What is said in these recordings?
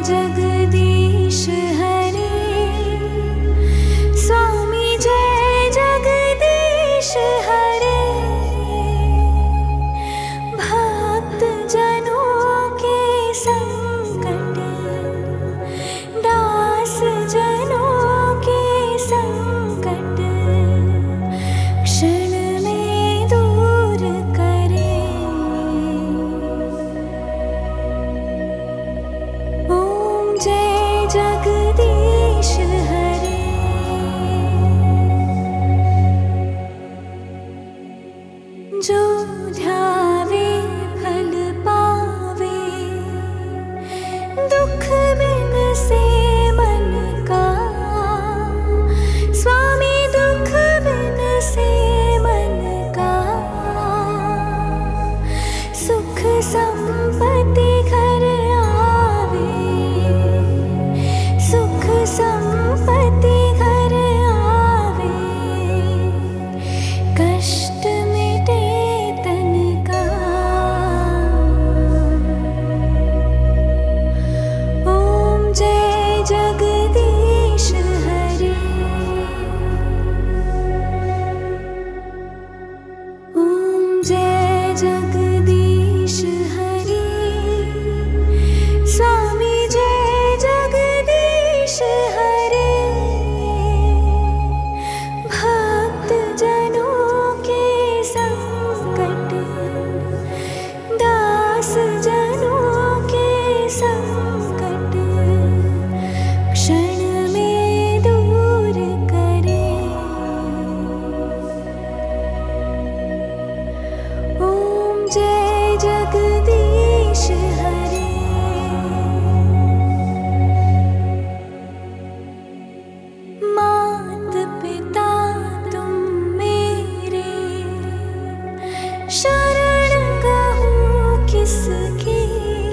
जगदीश हरे, स्वामी जय जगदीश हरे। भक्त जनों के संकट, दास जनों के संकट, क्षण में दूर करे। ओम जय जगदीश हरे। जो ध्यावे फल पावे, दुख बिन से मन का। स्वामी दुख बिन से मन का, सुख संपत्ति घर आवे, सुख संपत्ति घर आवे। कष्ट मिटे तन का। ओम जय जगदीश हरे। ओम जय जगदीश हरे, स्वामी जय जगदीश हरे। भक्त जनों के संकट, दास जनों के संकट, क्षण में दूर करे। ओम जय जगदीश हरे। मात पिता तुम मेरे, शरण गहूँ किसकी।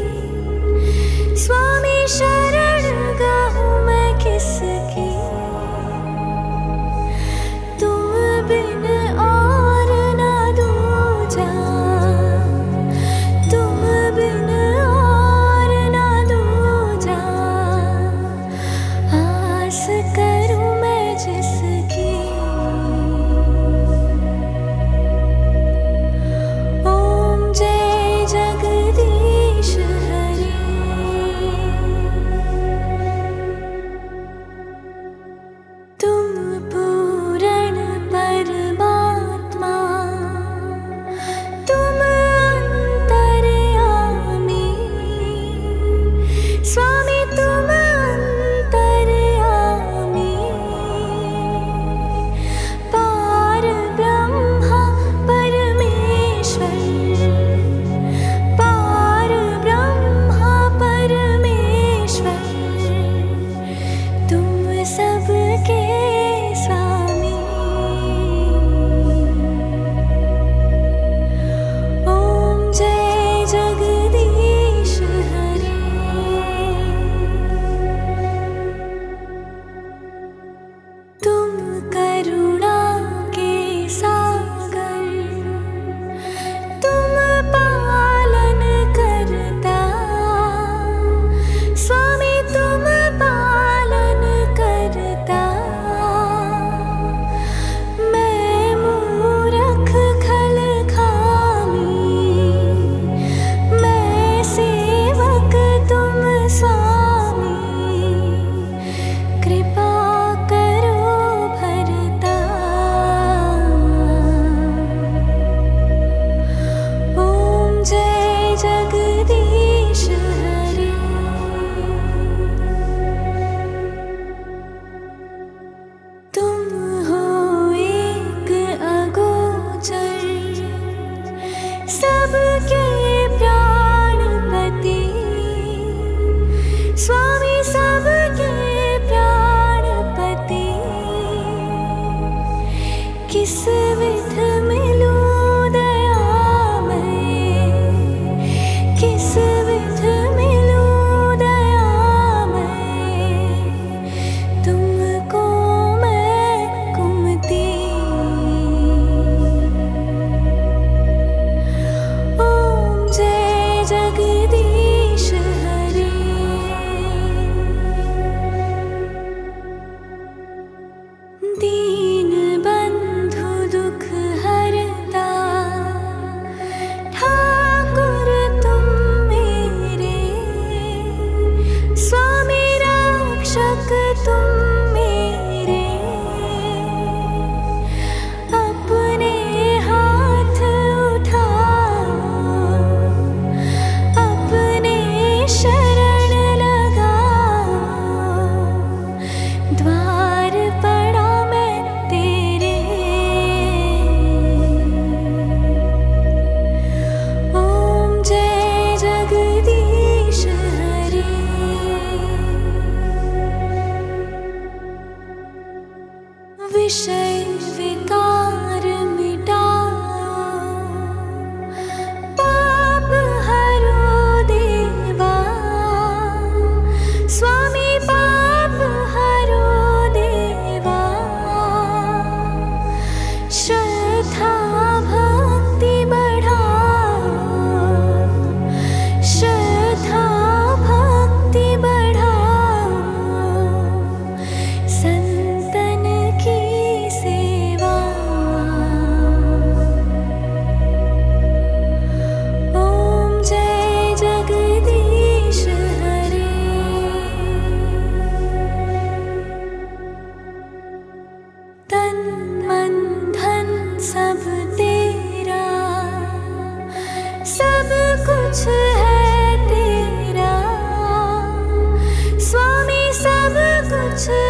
स्वामी शरण गहूँ मैं किसकी। तुम बिन और ना दूजा, तुम बिन और ना दूजा। आस करूं मैं जिसकी। ओम जय जगदीश हरे। तुम पूर्ण परमात्मा, तुम अंतर्यामी। स्वामी तुम अंतर्यामी। पार ब्रह्मा परमेश्वर, पार ब्रह्मा परमेश्वर। तुम सबके स्वामी। ओम जय जगदीश हरे। तुम करुणा के सागर, तुम पालन करता। स्वामी तुम पालन करता। मैं मूरख खल खामी, मैं सेवक तुम स्वामी। कृपा करो भरता। ओम जय जगदीश हरे। तुम हो एक अगोचर, सबके प्राणपति। स्वामी सबके प्राणपति। किस विध मिलूं दयामय, किस विध मिलूं दयामय। तुमको मैं कुमति। ओम सब कुछ है तेरा, स्वामी सब कुछ